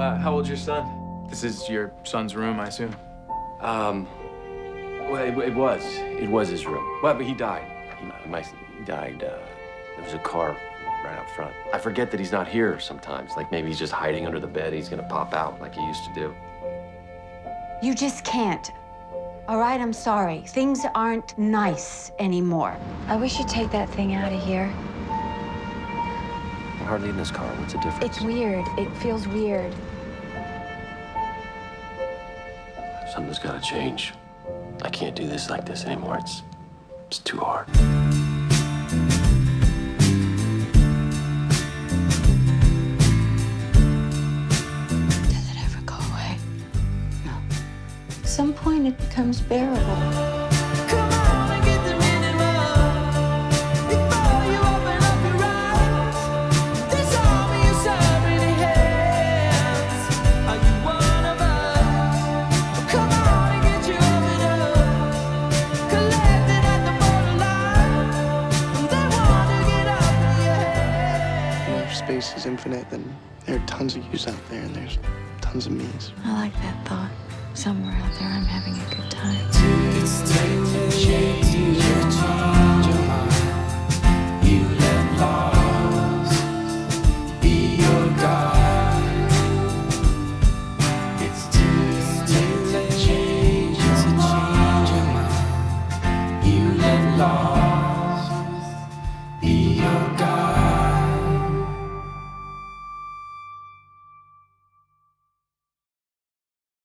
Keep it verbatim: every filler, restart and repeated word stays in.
Uh, how old's your son? This is your son's room, I assume. Um, well, it, it was. It was his room. Well, but he died. He, my, he died, uh, there was a car right out front. I forget that he's not here sometimes. Like, maybe he's just hiding under the bed. He's gonna pop out like he used to do. You just can't. All right, I'm sorry. Things aren't nice anymore. I wish you'd take that thing out of here. I'm hardly in this car. What's the difference? It's weird. It feels weird. Something's gotta change. I can't do this like this anymore. It's, it's too hard. Does it ever go away? No. At some point, it becomes bearable. Space is infinite, then there are tons of yous out there, and there's tons of me's. I like that thought. Somewhere out there, I'm having a good time.